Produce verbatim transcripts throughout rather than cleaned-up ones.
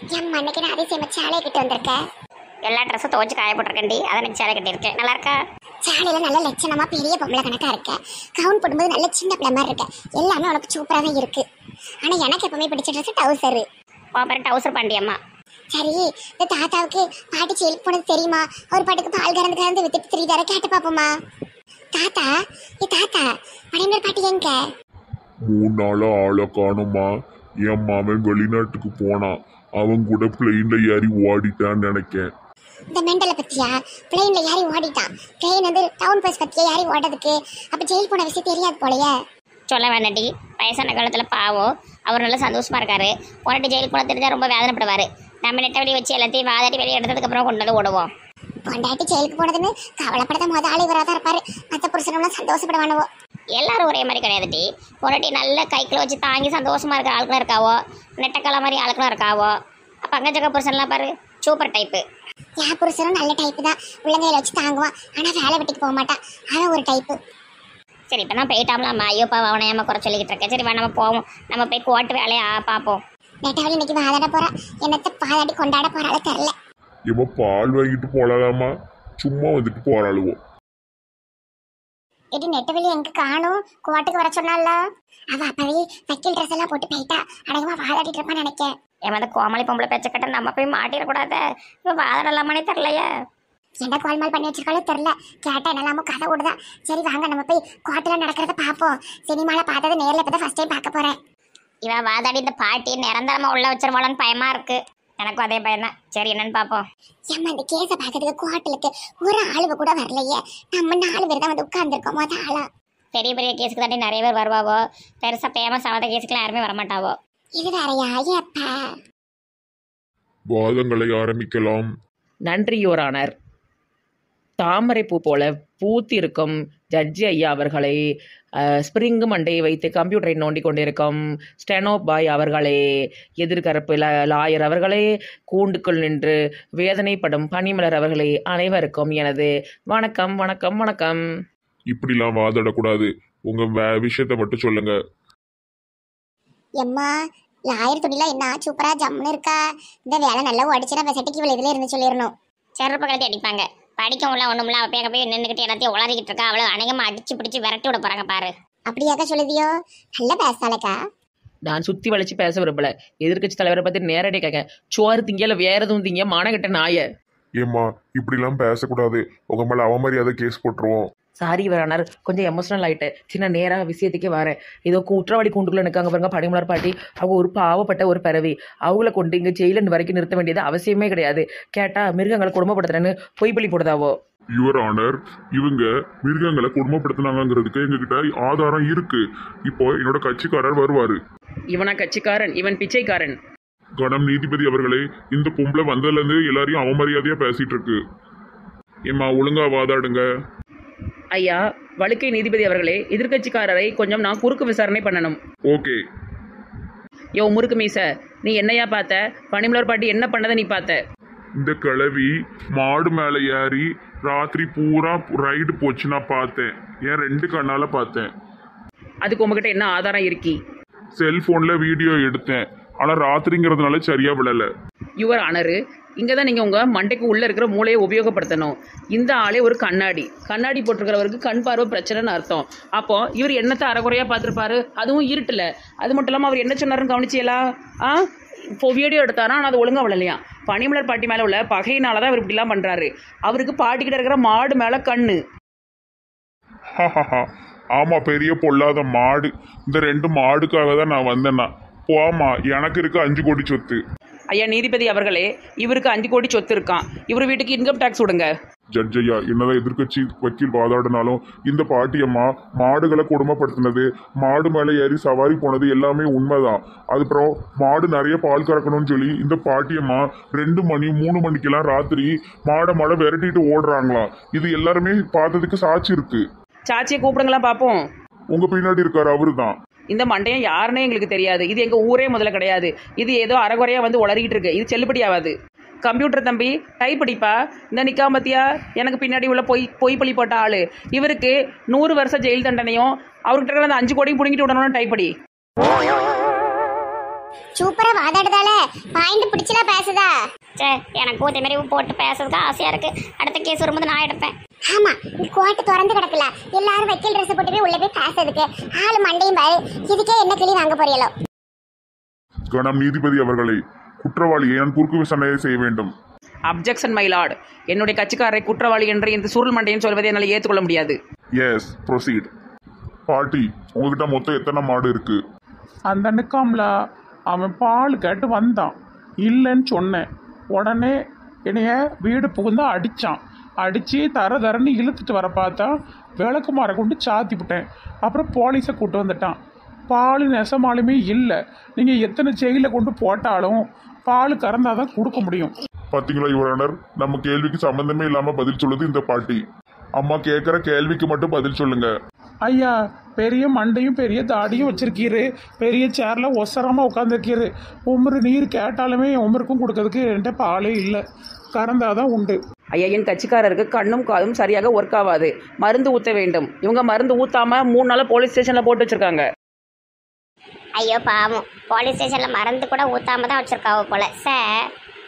என் அன்னைக்கு நான் அதிசயமா சேலை கிட்ட வந்திருக்கேன். எல்லா ட்ரெஸ்ஸும் துவச்சி காய போட்டிருக்கேன்டி, அதை எனக்கு சேலை கட்டியிருக்கேன். நல்லா இருக்கா? சேலையில நல்ல லட்சணமா பெரிய பொம்பளை கணக்கா இருக்க. கவுன் போடும்போது நல்ல சின்ன பிள்ளை மாதிரி இருக்க. எல்லாமே உனக்கு சூப்பரா தான் இருக்கு. ஆனா எனக்கு எப்பவுமே பிடிச்ச ட்ரெஸ் டவுசரு. பாப்பர் டவுசர் பாண்டியம்மா. சரி, இந்த தாத்தாவுக்கு பாட்டி செயலுக்கு போனது தெரியுமா? ஒரு பாட்டுக்கு பால் கறந்து கறந்து வித்துட்டு தெரியுதார கேட்டு பாப்போமா? தாத்தா, ஏ தாத்தா, படையனர் பாட்டி எங்க? மூணு நாளா ஆளை காணுமா? என் மாமன் வெளிநாட்டுக்கு போனான். அவன் கூட பிளெயின்ல ஏறி ஓடிட்டான்னு நினைக்கேன். இந்த மெண்டலை பத்தியா? பிளெயின்ல ஏறி ஓடிட்டான். பிளெயின் வந்து டவுன் பஸ் பத்தியா ஏறி ஓடுறதுக்கு? அப்ப ஜெயில் போன விஷயம் தெரியாது போலயே. சொல்ல வேண்டாட்டி, வயசான காலத்தில் பாவம் அவர் நல்லா சந்தோஷமா இருக்காரு. போராட்டி ஜெயிலுக்கு போன தெரிஞ்சா ரொம்ப வேதனைப்படுவார். நம்ம நெட்ட வெளியே வச்சு எல்லாத்தையும் வாதாடி வெளியே எடுத்ததுக்கப்புறம் கொண்டு வந்து ஓடுவோம். பொண்டாட்டி ஜெயிலுக்கு போனதுன்னு கவலைப்படாத முத ஆள் இவராக தான் இருப்பாரு. மற்ற புருஷனெல்லாம் சந்தோஷப்படுவானவோ. எல்லாரும் ஒரே மாதிரி கிடையாதுட்டி. போராட்டி நல்ல கைக்குள்ள வச்சு தாங்கி சந்தோஷமா இருக்கிற ஆட்களும் இருக்காவோ, நெட்டக்கால மாதிரி ஆட்களும் இருக்காவோ. பங்கஜக்க புருஷன்லாம் பாரு, சூப்பர் டைப்பு. என் புருஷனும் நல்ல டைப்பு தான். உள்ளங்கையில வச்சு தாங்குவான். ஆனால் வேலை வெட்டிக்கு போக மாட்டான். அவன் ஒரு டைப்பு. சரி, இப்போ நான் போயிட்டாம்லாம்மா. ஐயோப்பா அவனை ஏமா குறை சொல்லிக்கிட்டு இருக்கேன். சரி, வா நம்ம போவோம். நம்ம போய் கோட்டு வேலையை பார்ப்போம். நெட்டவழி இன்னைக்கு வாதாட போறா. என்னத்தை பாதாடி கொண்டாட போறாளோ தெரியல. இவ பால் வாங்கிட்டு போலாமா? சும்மா வந்துட்டு போறாளுவோம். இது நெட்டவெளி எங்க காணும்? கோட்டுக்கு வர சொன்னால அவ அப்பவே வக்கீல் ட்ரெஸ் எல்லாம் போட்டு போயிட்டா. அடங்கமா வாதாடிட்டு இருப்பான்னு நினைக்கேன். என் வந்து கோமளி பொம்பளை பேச்ச கட்ட நம்ம போய் மாட்டிடக்கூடாத. இப்போ வாதாடலாமானே தெரிலையே. என்ன கோல்மால் பண்ணி வச்சிருக்காலும் தெரியல. கேட்டா என்னெல்லாமோ கதை ஓடுதா. சரி வாங்க நம்ம போய் கோட்டுல நடக்கிறத பார்ப்போம். சினிமால பார்த்தது நேரில் இப்பதான் ஃபர்ஸ்ட் டைம் பார்க்க போறேன். இவன் வாதாடி இந்த பாட்டி நிரந்தரமா உள்ள வச்சிருவாளான்னு பயமா இருக்கு. எனக்கும் அதே பயம் தான். சரி, என்னன்னு பார்ப்போம். ஏம்மா இந்த கேஸை பார்க்கறதுக்கு கோட்டலுக்கு ஒரு ஆளுவ கூட வரலையே. நம்ம நாலு பேர் தான் வந்து உட்கார்ந்துருக்கோம். மொத ஆளா பெரிய பெரிய கேஸுக்கு தாண்டி நிறைய பேர் வருவாவோ. பெருசா ஃபேமஸ் ஆகாத கேஸுக்குலாம் யாருமே வரமாட்டாவோ. இது வேறையா? ஏப்பா வாதங்களை ஆரம்பிக்கலாம். நன்றி யுவர் ஆனர். தாமரைப்பூ போல பூத்திருக்கும் ஜட்ஜி ஐயா அவர்களை, ஸ்பிரிங்கு மண்டையை வைத்து கம்ப்யூட்டரை நோண்டி கொண்டிருக்கும் ஸ்டெனோ பாய் அவர்களே, எதிர்கரப்பு லாயர் அவர்களே, கூண்டுக்குள் நின்று வேதனைப்படும் பனிமலர் அவர்களே, அனைவருக்கும் எனது வணக்கம் வணக்கம் வணக்கம். இப்படிலாம் வாதாடக்கூடாது. உங்க வே- விஷயத்தை மட்டும் சொல்லுங்க. எம்மா லாயர் துணிலாம் என்ன சூப்பரா ஜம்முன்னு இருக்கா. இந்த வேலை நல்லா ஓடிச்சுன்னா பெசட்டிக்கு இவ்வளவு இதுல இருந்து சொல்லிடணும். செருப்பு கழுத்தி அடிப்பாங்க. படிக்கவும்ல ஒண்ணுமில்ல. அவ பேங்க போய் நின்றுக்கிட்டு எல்லாத்தையும் உளறிக்கிட்டு இருக்கா. அவளை அநேகமா அடிச்சு பிடிச்சி விரட்டி விட போறாங்க பாரு. அப்படியாக்கா சொல்லுதியோ? நல்ல பேசாலக்கா. நான் சுற்றி வளைச்சு பேச விரும்பல. எதிர்க்கட்சி தலைவரை பற்றி நேரடியாக கேட்க, சோறு திங்க இல்லை வேற எதுவும் திங்க மானகட்ட நாய. ஏம்மா இப்படிலாம் பேசக்கூடாது. உங்க மேல அவமரியாதை கேஸ் போட்டுருவோம். சாரி வரானார், கொஞ்சம் எமோஷனல் ஆகிட்டேன். சின்ன நேராக விஷயத்துக்கே வரேன். ஏதோ குற்றவாளி கூண்டுக்குள்ள நிற்காங்க பாருங்க பனிமலர் பாட்டி. அவங்க ஒரு பாவப்பட்ட ஒரு பிறவி. அவங்கள கொண்டு இங்கே ஜெயிலன் வரைக்கும் நிறுத்த வேண்டியது அவசியமே கிடையாது. கேட்டால் மிருகங்களை குடும்பப்படுத்துறேன்னு பொய் பலி போடுதாவோ. யுவர் ஆனர், இவங்க மிருகங்களை கொடுமைப்படுத்தினாங்கிறதுக்கு எங்ககிட்ட ஆதாரம் இருக்கு. இப்போ என்னோட கட்சிக்காரர் வருவாரு. இவனா கட்சிக்காரன்? இவன் பிச்சைக்காரன். கணம் நீதிபதி அவர்களே, இந்த பொம்பளை வந்ததுல இருந்து எல்லாரையும் அவமரியாதையா பேசிட்டு இருக்கு. ஏம்மா ஒழுங்கா வாதாடுங்க. ஐயா வழுக்கை நீதிபதி அவர்களே, எதிர்க்கட்சிக்காரரை கொஞ்சம் நான் குறுக்கு விசாரணை பண்ணணும். ஓகே. யோ முறுக்கு மீச, நீ என்னையா பார்த்த? பனிமலர் பாட்டி என்ன பண்ணதை நீ பார்த்த? இந்த கிழவி மாடு மேல ஏறி ராத்திரி பூரா ரைடு போச்சு. நான் பார்த்தேன். ஏன் ரெண்டு கண்ணால பார்த்தேன். அதுக்கு உங்ககிட்ட என்ன ஆதாரம் இருக்கி? செல்போன்ல வீடியோ எடுத்தேன். ஆனா ராத்திரிங்கிறதுனால சரியா விழல. யுவர் ஆனரு, இங்கே தான் நீங்கள் உங்கள் மண்டைக்கு உள்ளே இருக்கிற மூளையை உபயோகப்படுத்தணும். இந்த ஆளே ஒரு கண்ணாடி கண்ணாடி போட்டிருக்கிறவருக்கு கண் பார்வை பிரச்சனைன்னு அர்த்தம். அப்போ இவர் என்னத்தை அறகுறையாக பார்த்துருப்பாரு, அதுவும் இருட்டில். அது மட்டும் இல்லாமல் அவர் என்ன சொன்னாருன்னு கவனிச்சியலா? ஆ இப்போ வீடியோ எடுத்தாரா, ஆனால் அது ஒழுங்காக விழலையா? பனிமலர் பாட்டி மேலே உள்ள பகையினால தான் இவர் இப்படிலாம் பண்ணுறாரு. அவருக்கு பாட்டிக்கிட்ட இருக்கிற மாடு மேலே கண்ணு. ஆமா, பெரிய பொல்லாத மாடு. இந்த ரெண்டு மாடுக்காக தான் நான் வந்தேன்னா. போமா, எனக்கு இருக்கு அஞ்சு கோடி சொத்து. ஐயா நீதிபதி அவர்களே, இவருக்கு அஞ்சு கோடி சொத்து இருக்கான். இவர் வீட்டுக்கு இன்கம் டேக்ஸ் விடுங்க. ஜட்ஜ் ஐயா, என்னதான் எதிர்கட்சி வக்கீல் வாதாடினாலும் இந்த பாட்டியம்மா மாடுகளை கொடுமைப்படுத்தினது, மாடு மேலே ஏறி சவாரி போனது எல்லாமே உண்மைதான். அதுக்கப்புறம் மாடு நிறைய பால் கறக்கணும்னு சொல்லி இந்த பாட்டியம்மா ரெண்டு மணி மூணு மணிக்கெல்லாம் ராத்திரி மாடை மாடை விரட்டிட்டு ஓடுறாங்களாம். இது எல்லாருமே பார்த்ததுக்கு சாட்சி இருக்கு. சாட்சியை கூப்பிடுங்களா பார்ப்போம். உங்க பின்னாடி இருக்காரு அவரு தான். இந்த மண்டையம் யாருன்னே எங்களுக்கு தெரியாது. இது எங்கள் ஊரே முதல்ல கிடையாது. இது ஏதோ அறகுறையாக வந்து உளறிக்கிட்டு இருக்கு. இது செல்லுபடி ஆகாது. கம்ப்யூட்டர் தம்பி டைப் அடிப்பா. இந்த நிற்காம பத்தியா எனக்கு பின்னாடி உள்ள பொய் பொய் பழி போட்ட ஆள். இவருக்கு நூறு வருஷம் ஜெயில் தண்டனையும் அவர்கிட்ட அந்த அஞ்சு கோடியும் பிடிங்கிட்டு விடணும்னு டைப் அடி. சூப்பரா வாதாடுதால பாயிண்ட் பிடிச்சலா பேசுதா. சே எனக்கு ஊத்த மாதிரி போட்டு பேசுறதுக்கு ஆசையா இருக்கு. அடுத்த கேஸ் வரும்போது நான் எடுப்பேன். ஆமா, இந்த கோட்டை திறந்து கிடக்கல, எல்லாரும் வக்கீல் ட்ரெஸ் போட்டு போய் உள்ள போய் பேசுறதுக்கு ஆளு மண்டையும் பாரு. இதுக்கே என்ன கிளி வாங்க போறீங்களோ? கணம் நீதிபதி அவர்களை, குற்றவாளியை நான் குறுக்கு விசாரணை செய்ய வேண்டும். Objection my lord. என்னுடைய கட்சிக்காரரை குற்றவாளி என்று இந்த சுருள் மண்டையன் சொல்வதை என்னால் ஏற்றுக்கொள்ள முடியாது. Yes, proceed. பாட்டி, உங்ககிட்ட மொத்தம் எத்தனை மாடு இருக்கு? அந்த நிக்காம்ல அவன் பால் கேட்டு வந்தான், இல்லைன்னு சொன்னேன். உடனே என்னைய வீடு புகுந்து அடித்தான். அடித்து தர தரன்னு இழுத்துட்டு வர பார்த்தா விளக்கு மாற கொண்டு சாத்தி விட்டேன். அப்புறம் போலீஸை கூட்டு வந்துட்டான். பால் நெசமாலுமே இல்லை. நீங்கள் எத்தனை ஜெயிலில் கொண்டு போட்டாலும் பால் கறந்தால் தான் கொடுக்க முடியும். பார்த்தீங்களா யுவரானர், நம்ம கேள்விக்கு சம்பந்தமே இல்லாமல் பதில் சொல்லுது இந்த பாட்டி. அம்மா கேட்குற கேள்விக்கு மட்டும் பதில் சொல்லுங்க. ஐயா, பெரிய மண்டையும் பெரிய தாடியும் வச்சிருக்கீரு, பெரிய சேரில் ஒசரமாக உட்காந்துருக்கீரு. உமரு நீர் கேட்டாலுமே உமருக்கும் கொடுக்கறதுக்கு என்கிட்ட பாலே இல்லை, கறந்தாதான் உண்டு. ஐயா, என் கட்சிக்காரருக்கு கண்ணும் காதும் சரியாக ஒர்க் ஆகாது. மருந்து ஊற்ற வேண்டும். இவங்க மருந்து ஊற்றாமல் மூணு நாளாக போலீஸ் ஸ்டேஷனில் போட்டு வச்சுருக்காங்க. ஐயோ பாவம், போலீஸ் ஸ்டேஷன்ல மருந்து கூட ஊத்தாம தான் வச்சிருக்காவோ போல சார்.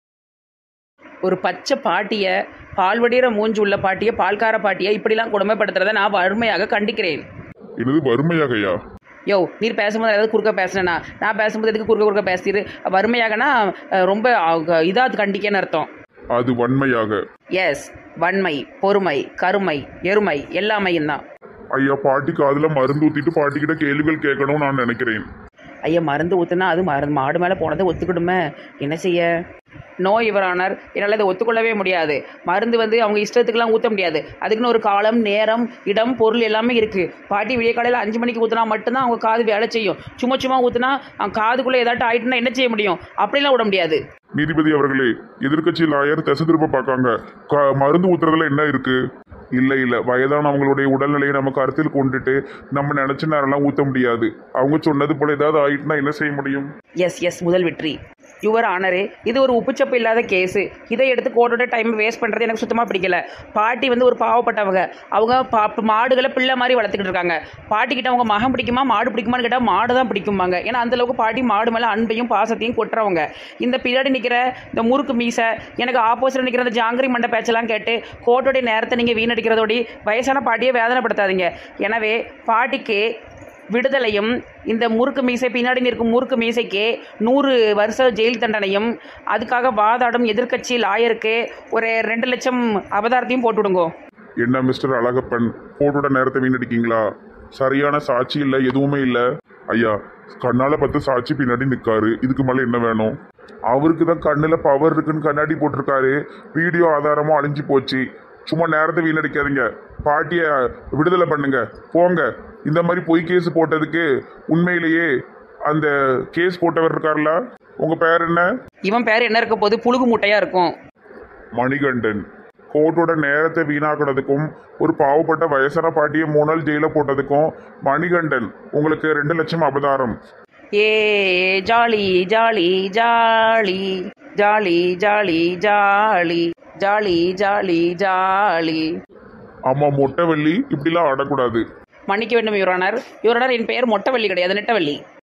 ஒரு பச்சை பாட்டியை, பால் வடிகிற மூஞ்சு உள்ள பாட்டியை, பால்கார பாட்டியை இப்படிலாம் கொடுமைப்படுத்துறதை நான் வறுமையாக கண்டிக்கிறேன். என்னது வறுமையாகையா? யோ, நீர் பேசும்போது ஏதாவது குறுக்க பேசினேண்ணா, நான் பேசும்போது எதுக்கு குறுக்க குறுக்க பேசிடு? வறுமையாகனா ரொம்ப இதாக கண்டிக்கன்னு அர்த்தம். அது வன்மையாக. எஸ், வன்மை, பொறுமை, கருமை, எருமை எல்லாமையும் தான். ஐயா, பாட்டி காதுல மருந்து ஊத்திட்டு பாட்டிக்கிட்ட கேள்விகள் கேட்கணும்னு நான் நினைக்கிறேன். ஐயா, மருந்து ஊற்றுனா அது மருந்து மாடு மேலே போனதை ஒத்துக்கிடுமே, என்ன செய்ய? நோ யுவரானர், என்னால் இதை ஒத்துக்கொள்ளவே முடியாது. மருந்து வந்து அவங்க இஷ்டத்துக்குலாம் ஊற்ற முடியாது. அதுக்குன்னு ஒரு காலம், நேரம், இடம், பொருள் எல்லாமே இருக்குது. பாட்டி விடிய காலையில் அஞ்சு மணிக்கு ஊற்றினா மட்டும்தான் அவங்க காது வேலை செய்யும். சும்மா சும்மா ஊற்றினா காதுக்குள்ளே ஏதாட்டும் ஆயிட்டுனா என்ன செய்ய முடியும்? அப்படிலாம் விட முடியாது. நீதிபதி அவர்களே, எதிர்க்கட்சி லாயர் திசை திருப்ப பார்க்காங்க. மருந்து ஊத்துறதுல என்ன இருக்கு? இல்லை இல்லை, வயதானவங்களுடைய உடல்நிலையை நம்ம கருத்தில் கொண்டுட்டு நம்ம நினைச்ச நேரம்லாம் ஊற்ற முடியாது. அவங்க சொன்னது போல ஏதாவது ஆயிட்டுனா என்ன செய்ய முடியும்? எஸ் எஸ், முதல் வெற்றி. யுவர் ஆனரே, இது ஒரு உப்புச்சப்பு இல்லாத கேஸு. இதை எடுத்து கோர்ட்டோட டைம் வேஸ்ட் பண்ணுறது எனக்கு சுத்தமாக பிடிக்கல. பாட்டி வந்து ஒரு பாவப்பட்டவங்க. அவங்க பா மாடுகளை பிள்ளை மாதிரி வளர்த்துக்கிட்டு இருக்காங்க. பாட்டிக்கிட்ட அவங்க மகன் பிடிக்குமா மாடு பிடிக்குமான்னு கேட்டால் மாடு தான் பிடிக்குமாங்க. ஏன்னா அந்தளவுக்கு பாட்டி மாடு மேலே அன்பையும் பாசத்தையும் கொட்டுறவங்க. இந்த பின்னாடி நிற்கிற இந்த முறுக்கு மீசை, எனக்கு ஆப்போசிட்டில் நிற்கிற அந்த ஜாங்கிரி மண்டை பேச்செல்லாம் கேட்டு கோர்ட்டோடைய நேரத்தை நீங்கள் வீணடிக்கிறதோடி வயசான பாட்டியை வேதனைப்படுத்தாதீங்க. எனவே பாட்டிக்கு விடுதலையும், இந்த முறுக்கு மீசை பின்னாடி நிற்கும் முறுக்கு மீசைக்கு நூறு வருஷ ஜெயில் தண்டனையும், அதுக்காக வாதாடும் எதிர்க்கட்சி லாயருக்கு ஒரு ரெண்டு லட்சம் அபதாரத்தையும் போட்டுவிடுங்கோ. என்ன மிஸ்டர் அழகப்பன், கோர்ட்டோட நேரத்தை வீணடிக்கீங்களா? சரியான சாட்சி இல்லை, எதுவுமே இல்லை. ஐயா, கண்ணால பத்து சாட்சி பின்னாடி நிற்காரு, இதுக்கு மேலே என்ன வேணும்? அவருக்கு தான் கண்ணில் பவர் இருக்குன்னு கண்ணாடி போட்டிருக்காரு. வீடியோ ஆதாரமும் அழிஞ்சு போச்சு. சும்மா நேரத்தை வீணடிக்காதீங்க. பாட்டியை விடுதலை பண்ணுங்க, போங்க. இந்த மாதிரி பொய் கேஸ் போட்டதுக்கு உண்மையிலேயே அந்த கேஸ் போட்டவர் இருக்கார்ல, உங்க பேர் என்ன? இவன் பேர் என்ன இருக்க போது? புழுகு மூட்டையா இருக்கும். மணிகண்டன். கோர்ட்டோட நேரத்தை வீணாக்குறதுக்கும் ஒரு பாவப்பட்ட வயசான பாட்டியை மூணு நாள் ஜெயில போட்டதுக்கும் மணிகண்டன் உங்களுக்கு ரெண்டு லட்சம் அபதாரம். ஏ jolly jolly jolly jolly jolly jolly jolly jolly jolly. ஆமா, மொட்டைவள்ளி, இப்படிலாம் ஆடக்கூடாது. மன்னிக்க வேண்டும் யுவரானர். யுவரானர், என் பெயர் மொட்டைவள்ளி கிடையாது, நெட்டவள்ளி.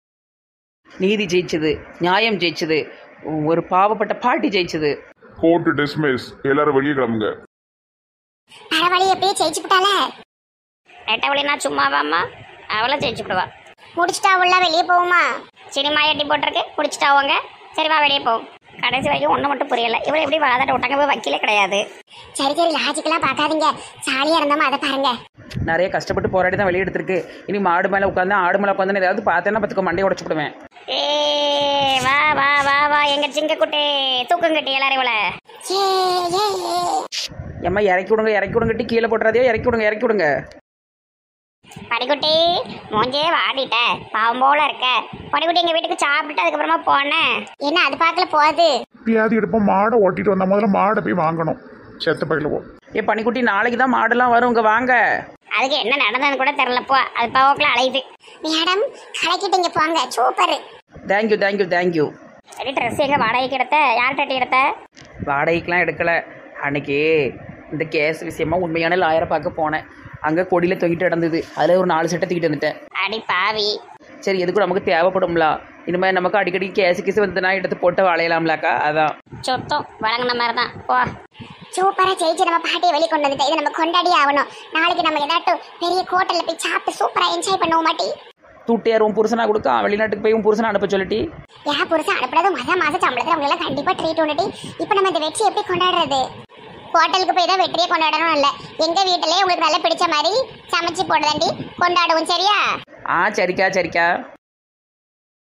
நீதி ஜெயிச்சது, நியாயம் ஜெயிச்சது, ஒரு பாவப்பட்ட பாட்டி ஜெயிச்சது. Court dismiss. எல்லாரும் வெளியே கிளம்புங்க. பரவாயில்ல, எப்படியே ஜெயிச்சு விட்டால. நெட்டவழி நான் சும்மாவாம்மா, அவளை ஜெயிச்சு விடுவா. முடிச்சுட்டா உள்ள வெளியே போகுமா? சினிமா எட்டி போட்டிருக்கு, முடிச்சுட்டாவங்க. சரிவா வெளியே போகும். கடைசி வரைக்கும் ஒன்றும் மட்டும் புரியல. இவளை எப்படி வாதாட்ட விட்டாங்க? போய் வக்கீலே கிடையாது. சரி சரி, லாஜிக்கெல்லாம் பார்க்காதீங்க, ஜாலியா இருந்தோமா அதை பாருங்க. நிறைய கஷ்டப்பட்டு போராடி தான் வெளியே எடுத்திருக்கு. இனி மாடு மேலே உட்காந்து ஆடு மேலே உட்காந்து ஏதாவது பார்த்தேன்னா பார்த்துக்க மண்டையை உடச்சு விடுவேன். ஏ வா வா வா வா, எங்க சிங்க குட்டி தூக்கம் கட்டி எல்லாரும் இவளை. ஏ ஏ எம்மா இறக்கி விடுங்க, இறக்கி விடுங்கட்டி கீழே போட்டுறாதே, இறக்கி விடுங்க, இறக்கி விடுங்க. படிக்குட்டி மூஞ்சே வாடிட்ட, பாவம் போல இருக்க. படிக்குட்டி எங்க வீட்டுக்கு சாப்பிட்டு அதுக்கப்புறமா போனேன். என்ன அது பார்க்கல போகுது? பியாதி எடுப்போம், மாடை ஓட்டிட்டு வந்தா முதல்ல மாடை போய் வாங்கணும். செத்த பயிலுவோம். ஏ பனிக்குட்டி, நாளைக்கு தான் மாடெல்லாம் வரும், இங்கே வாங்க. அதுக்கு என்ன நடந்ததுன்னு கூட தெரியலப்போ, அது பாவக்குள்ள அலையுது. மேடம் கலக்கிட்டீங்க, போங்க. சூப்பர். Thank you thank you thank you. சரி, ட்ரெஸ் எங்க வாடகைக்கு எடுத்த? யார்கிட்ட எடுத்த? வாடகைக்கெலாம் எடுக்கலை. அன்னைக்கு இந்த கேஸ் விஷயமா உண்மையான லாயரை பார்க்க போனேன். அங்கே கொடியில் தொங்கிட்டு நடந்தது. அதில் ஒரு நாலு சட்டை தூக்கிட்டு வந்துட்டேன். அடி பாவி. சரி, எதுக்கும் நமக்கு தேவைப்படும்ல. இனிமேல் நமக்கு அடிக்கடி கேசு கேசு வந்துனா எடுத்து போட்டு வளையலாம்லக்கா அதான். சொத்தம் வழங்கின மாதிரி தான் போ. சூப்பரா ஜெயிச்சு நம்ம பாட்டியை வெளியே கொண்டு வந்துட்டேன். இதை நம்ம கொண்டாடி ஆகணும். நாளைக்கு நம்ம ஏதாட்டும் பெரிய ஹோட்டல்ல போய் சாப்பிட்டு சூப்பரா என்ஜாய் பண்ணுவோம் மாட்டி. தூட்டியார் உன் புருஷனா கொடுக்க வெளிநாட்டுக்கு போய் உன் புருஷனை அனுப்ப சொல்லிட்டி. யா புருஷன் அனுப்புறது மத மாசம் சம்பளத்துல அவங்களெல்லாம் கண்டிப்பா ட்ரீட் ஒண்ணுட்டி. இப்போ நம்ம இந்த வெற்றி எப்படி கொண்டாடுறது? ஹோட்டலுக்கு போய் தான் வெற்றியை கொண்டாடணும் இல்லை, எங்க வீட்டிலே உங்களுக்கு நல்லா பிடிச்ச மாதிரி சமைச்சு போடுதாண்டி கொண்டாடுவோம். சரியா? ஆ சரிக்கா சரிக்கா.